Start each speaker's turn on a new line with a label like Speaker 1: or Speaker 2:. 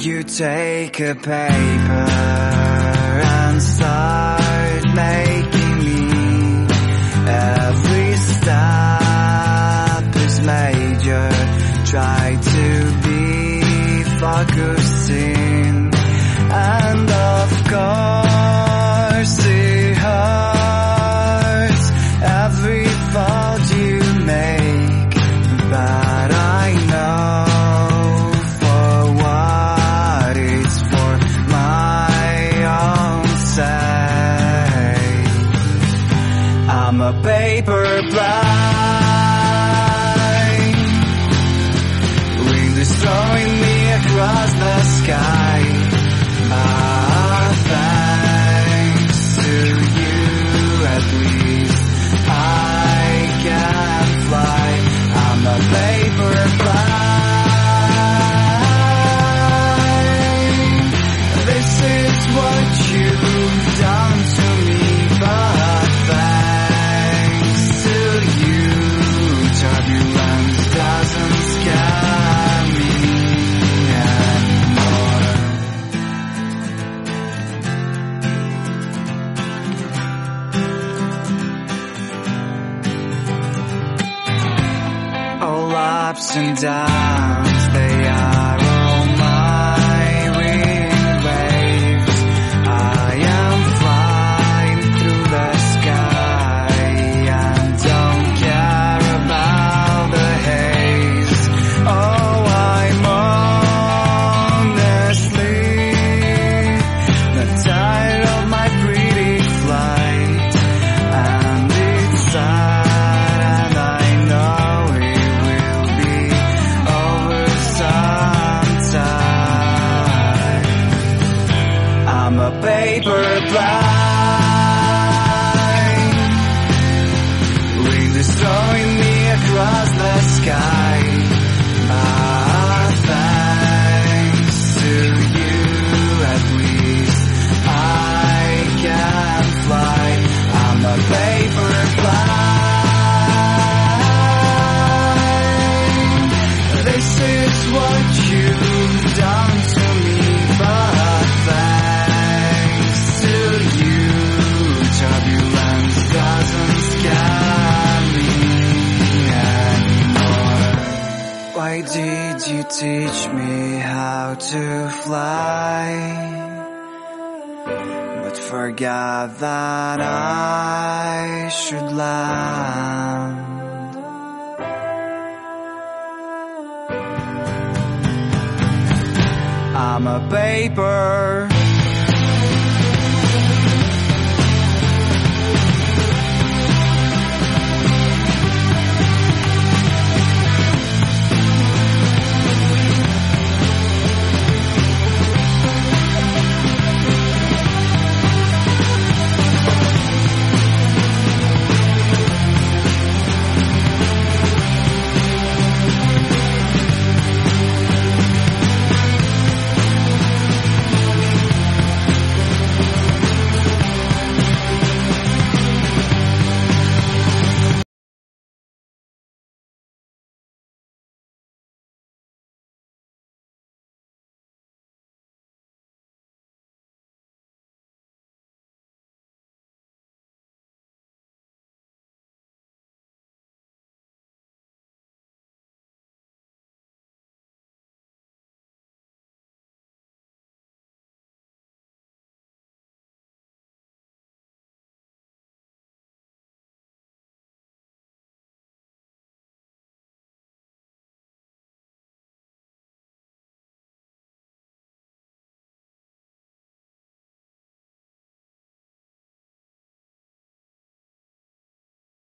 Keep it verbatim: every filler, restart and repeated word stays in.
Speaker 1: You take a paper and start making me. Every step is major. Try to be focusing, and of course it hurts every fault you make, but I know for what it's for my own sake. I'm a paper blind, wind is throwing me across the sky. Ah, thanks to you, at least I can fly. I'm a paper blind. This is what you've done to me, but thanks to you, turbulence doesn't scare me anymore. All ups and downs, they are all my wind waves. I am flying through the sky and don't care about the haze. Oh, I'm honestly not tired of my pretty flight, and it's sad, and I know it will be over sometime. I'm a paper blind, wind is throwing me across the sky. Ah, thanks to you, at least I can fly. I'm a paper blind. This is what you've done to me, but thanks to you, turbulence doesn't scare me anymore. Why did you teach me how to fly, but forgot that I should land? I'm a paper